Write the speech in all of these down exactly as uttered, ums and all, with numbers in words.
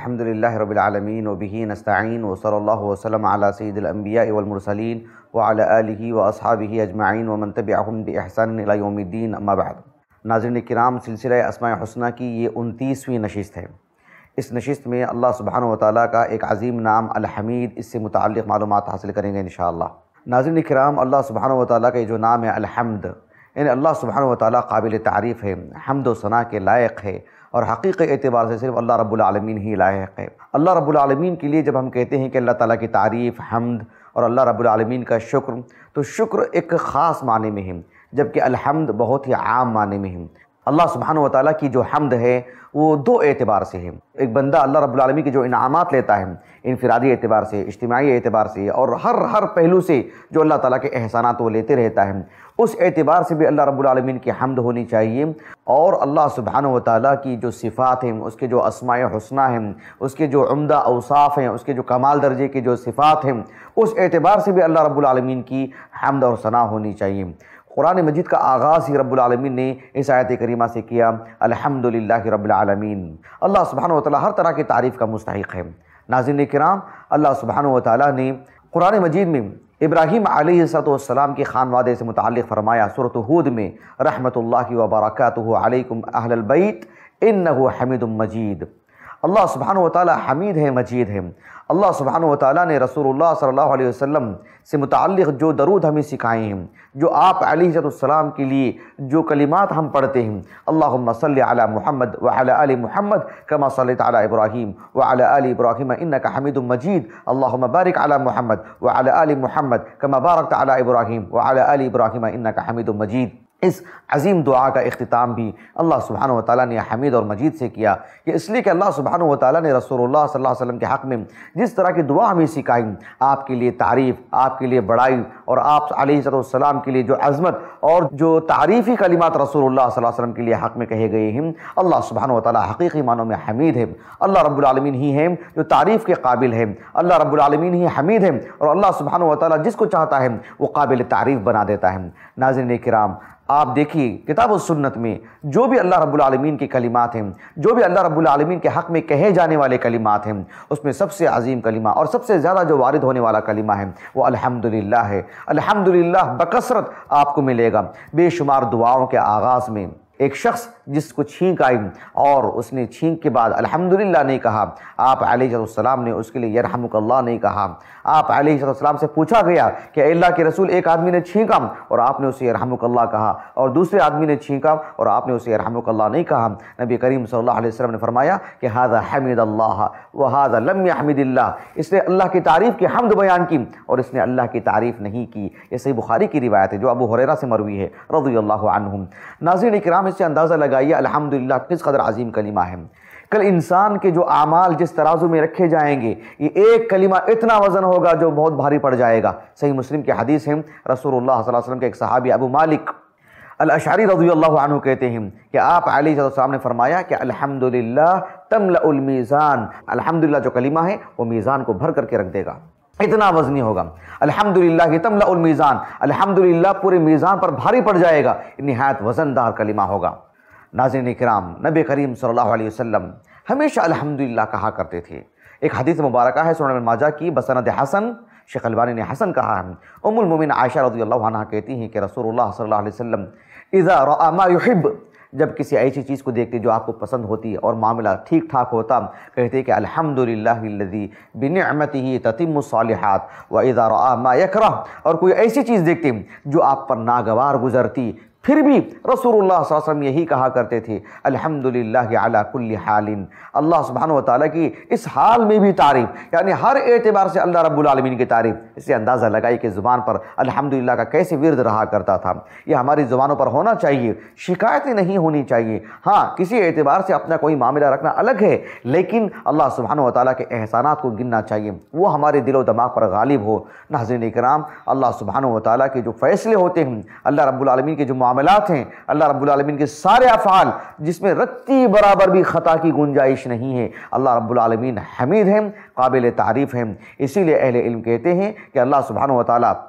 الحمدللہ رب العالمین وبہ نستعین وصلی اللہ وسلم علی سید الانبیاء والمرسلین وعلی آلہ واصحابہ اجمعین ومن تبعہم بإحسان الی یوم الدین، اما بعد۔ ناظرین کرام، سلسلہ اسماء حسنہ کی یہ انتیسویں نشست ہے۔ اس نشست میں اللہ سبحانہ وتعالیٰ کا ایک عظیم نام الحمید، اس سے متعلق معلومات حاصل کریں گے انشاءاللہ۔ ناظرین کرام، اللہ سبحانہ وتعالیٰ کا یہ جو نام ہے الحمد، یعنی اللہ سبحانہ وتعالیٰ قابل تعریف ہے، حمد و ثنا کے لائق ہے، اور حقیقی اعتبار سے صرف اللہ رب العالمین ہی لائق ہے۔ اللہ رب العالمین کے لیے جب ہم کہتے ہیں کہ اللہ تعالیٰ کی تعریف، حمد اور اللہ رب العالمین کا شکر، تو شکر ایک خاص معنی میں ہے، جبکہ الحمد بہت ہی عام معنی میں ہے۔ اللہ سبحانہ وتعالیٰ کی جو حمد ہے وہ دو اعتبار سے ہے۔ ایک بندہ اللہ رب العالمین کی جو انعامات لیتا ہے، انفرادی اعتبار سے، اجتماعی اعتبار سے، اور ہر ہر پہلو سے جو اللہ تعالیٰ کے احسانات وہ لیتے رہتا ہے، اس اعتبار سے بھی اللہ رب العالمین کی حمد ہونی چاہیے۔ اور اللہ سبحانہ وتعالیٰ کی جو صفات ہیں، اس کے جو اسماء حسنہ ہیں، اس کے جو عمدہ اوصاف ہیں، اس کے جو کمال درجے کی جو صفات ہیں، اس اعتبار سے بھی اللہ رب العالمین کی حمد اور ثنا ہونی چاہیے۔ قرآن مجید کا آغاز ہی رب العالمین نے اس آیت کریمہ سے کیا، الحمدللہ رب العالمین۔ اللہ سبحانہ وتعالیٰ ہر طرح کی تعریف کا مستحق ہے۔ ناظرین کرام، اللہ سبحانہ وتعالیٰ نے قرآن مجید میں ابراہیم علیہ السلام کے خانوادے سے متعلق فرمایا سورۃ ہود میں، رحمت اللہ وبرکاتہ علیکم اہل البیت انہ حمید مجید۔ اللہ سبحانہ وتعالیٰ حمید ہے، مجید ہے۔ اللہ سبحانہ وتعالیٰ نے رسول اللہ صلی اللہ علیہ وسلم سے متعلق جو درود ہمیں سکھائے ہیں، جو آپ علیہ السلام کے لیے جو کلمات ہم پڑھتے ہیں، اللہم صلی علی محمد وعلی آل محمد کما صلیت علی ابراہیم وعلی آل ابراہیم انک حمید مجید، اللہم بارک علی محمد وعلی آل محمد کما بارکت علی ابراہیم وعلی آل ابراہیم انک حمید مجید۔ اس عظیم دعا کا اختتام بھی اللہ سبحانہ وتعالیٰ نے حمید اور مجید سے کیا، کہ اس لیے کہ اللہ سبحانہ وتعالیٰ نے رسول اللہ صلی اللہ علیہ وسلم کے حق میں جس طرح کی دعا ہمیں سکھائی، آپ کے لیے تعریف، آپ کے لیے بڑائی، اور آپ علیہ السلام کے لیے جو عظمت اور جو تعریفی کلمات رسول اللہ صلی اللہ علیہ وسلم کے لیے حق میں کہے گئے ہیں، اللہ سبحانہ وتعالیٰ حقیقی معنوں میں حمید ہے۔ اللہ رب العالمین ہی ہے جو تعریف کے قابل ہے، اللہ رب العالمین ہی حمید ہے، اور اللہ سبحانہ وتعالیٰ جس کو چاہتا ہے وہ قابل تعریف بنا دیتا ہے۔ ناظرین کرام، آپ دیکھیے کتاب و سنت میں جو بھی اللہ رب العالمین کے کلمات ہیں، جو بھی اللہ رب العالمین کے حق میں کہے جانے والے کلمات ہیں، اس میں سب سے عظیم کلمہ اور سب سے زیادہ جو وارد ہونے والا کلمہ ہے وہ الحمدللہ ہے۔ الحمدللہ بکثرت آپ کو ملے گا۔ بے شمار دعاؤں کے آغاز میں ایک شخص جس کو چھینک آئی اور اس نے چھینک کے بعد الحمدللہ نہیں کہا، آپ علیہ السلام نے اس کے لیے یرحمک اللہ نہیں کہا۔ آپ علیہ السلام سے پوچھا گیا کہ اے اللہ کے رسول، ایک آدمی نے چھینکا اور آپ نے اسے یرحمک اللہ کہا، اور دوسرے آدمی نے چھینکا اور آپ نے اسے یرحمک اللہ نہیں کہا۔ نبی کریم صلی اللہ علیہ وسلم نے فرمایا کہ ھذا حمد اللہ وھذا لم یحمد اللہ، اس نے اللہ کی تعریف کی حمد بیان کی اور اس نے اللہ کی تعریف نہیں کی۔ یہ صحیح بخاری کی روایت ہے جو ابو ہریرہ سے مروی ہے رضی اللہ عنہم۔ ناظرین کرام، اس سے اندازہ لگائیے الحمدللہ کس قدر عظیم کلمہ ہے۔ کل انسان کے جو اعمال جس ترازو میں رکھے جائیں گے، یہ ایک کلمہ اتنا وزن ہوگا جو بہت بھاری پڑ جائے گا۔ صحیح مسلم کی حدیث ہے، رسول اللہ صلی اللہ علیہ وسلم کے ایک صحابی ابو مالک الاشعری رضی اللہ عنہ کہتے ہیں کہ آپ علیہ السلام نے فرمایا کہ الحمدللہ تملأ المیزان، الحمدللہ جو کلمہ ہے وہ میزان کو بھر کر کے رکھ دے گا، اتنا وزنی ہوگا۔ الحمدللہ تملأ المیزان، الحمدللہ پورے میزان پر بھاری پڑ جائے گا، نہایت وزندار کلمہ ہوگا۔ ناظرین کرام، نبی کریم صلی اللہ علیہ وسلم ہمیشہ الحمدللہ کہا کرتے تھے۔ ایک حدیث مبارکہ ہے سنن ابن ماجہ کی بسند حسن، شیخ البانی نے حسن کہا ہے۔ ام المومنین عائشہ رضی اللہ عنہ کہتی ہیں کہ رسول اللہ صلی اللہ علیہ وسلم اذا رأى ما يحب، جب کسی ایسی چیز کو دیکھتے جو آپ کو پسند ہوتی اور معاملہ ٹھیک ٹھاک ہوتا، کہتے کہ الحمدللہ الذی بنعمتہ تتم الصالحات، واذا رأى ما یکرہ، اور کوئی ایسی چیز دیکھتے جو آپ پر ناگوار گزرتی، پھر بھی رسول اللہ صلی اللہ علیہ وسلم یہی کہا کرتے تھے الحمدللہ علی کل حال، اللہ سبحانہ وتعالیٰ کی اس حال میں بھی تعریف، یعنی ہر اعتبار سے اللہ رب العالمین کی تعریف۔ اس سے اندازہ لگائی کہ زبان پر الحمدللہ کا کیسے ورد رہا کرتا تھا۔ یہ ہماری زبانوں پر ہونا چاہیے، شکایتیں نہیں ہونی چاہیے۔ ہاں، کسی اعتبار سے اپنا کوئی معاملہ رکھنا الگ ہے، لیکن اللہ سبحانہ وتعالیٰ کے احسانات کو گننا چاہیے، وہ ہمارے دل و دماغ پر غالب ہو۔ ناظرین کرام، اللہ سبحانہ وتعالیٰ کے جو فیصلے ہوتے ہیں، اللہ رب العالمین کے جو معاملات ہیں، اللہ رب العالمین کے سارے افعال جس میں رتی برابر بھی خطا کی گنجائش نہیں ہے، اللہ رب العالمین حمید ہیں، قابل تعریف ہیں۔ اسی لیے اہل علم کہتے ہیں کہ اللہ سبحانہ وتعالیٰ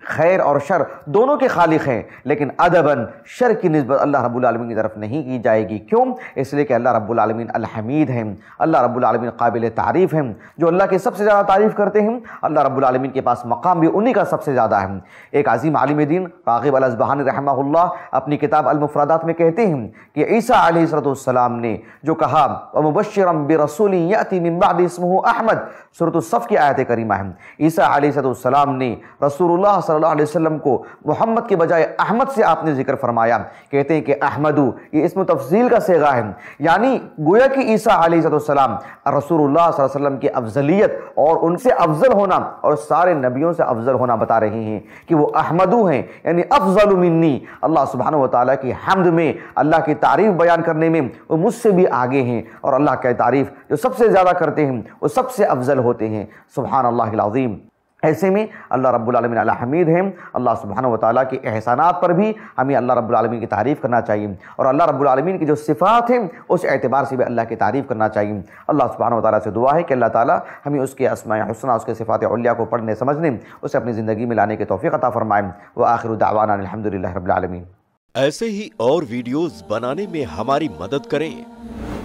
خیر اور شر دونوں کے خالق ہیں، لیکن ادباً شر کی نسبت اللہ رب العالمین کی طرف نہیں کی جائے گی۔ کیوں؟ اس لیے کہ اللہ رب العالمین الحمید ہیں، اللہ رب العالمین قابل تعریف ہیں۔ جو اللہ کی سب سے زیادہ تعریف کرتے ہیں اللہ رب العالمین کے پاس مقام بھی انہی کا سب سے زیادہ ہے۔ ایک عظیم عالم دین راغب الاصبہانی رحمہ اللہ اپنی کتاب المفردات میں کہتے ہیں کہ عیسیٰ علیہ السلام نے جو کہا وَمُبَشِّرًا بِرَسُولٍ يَأْتِي مِن بَعْدِ اسْمُهُ احمد، سورۃ الصف کی آیت کریمہ ہے۔ عیسیٰ علیہ السلام نے رسول اللہ صلی اللہ علیہ وسلم کو محمد کے بجائے احمد سے آپ نے ذکر فرمایا۔ کہتے ہیں کہ احمدو یہ اسم تفضیل کا صیغہ ہے، یعنی گویا کہ عیسیٰ علیہ السلام رسول اللہ صلی اللہ علیہ وسلم کی افضلیت اور ان سے افضل ہونا اور سارے نبیوں سے افضل ہونا بتا رہے ہیں کہ وہ احمدو ہیں، یعنی افضل منی۔ اللہ سبحانہ وتعالیٰ کی حمد میں، اللہ کی تعریف بیان کرنے میں وہ مجھ سے بھی آگے ہیں، اور اللہ کی تعریف جو سب سے زیادہ کرتے ہیں وہ سب سے افضل ہوتے ہیں۔ سبحان اللہ العظیم۔ ایسے میں اللہ رب العالمین الحمید ہیں۔ اللہ سبحانہ وتعالیٰ کے احسانات پر بھی ہمیں اللہ رب العالمین کی تعریف کرنا چاہیے، اور اللہ رب العالمین کی جو صفات ہیں اس اعتبار سے بھی اللہ کی تعریف کرنا چاہیے۔ اللہ سبحانہ وتعالیٰ سے دعا ہے کہ اللہ تعالیٰ ہمیں اس کے اسماء حسنہ، اس کے صفات علیہ کو پڑھنے سمجھنے، اسے اپنی زندگی میں لانے کی توفیق عطا فرمائیں۔ وآخر دعوانا الحمدللہ رب العالمین۔ ایسے ہی اور ویڈیوز بنانے میں ہماری مدد کریں۔